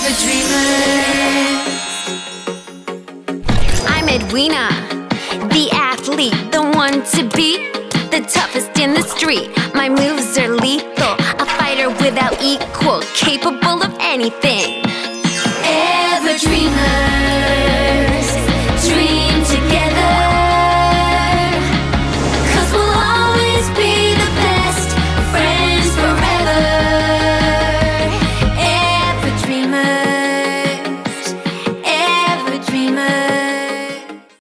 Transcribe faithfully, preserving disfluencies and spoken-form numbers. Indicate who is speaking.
Speaker 1: Everdreamerz. I'm Edwina, the athlete, the one to beat, the toughest in the street. My moves are lethal, a fighter without equal, capable of anything.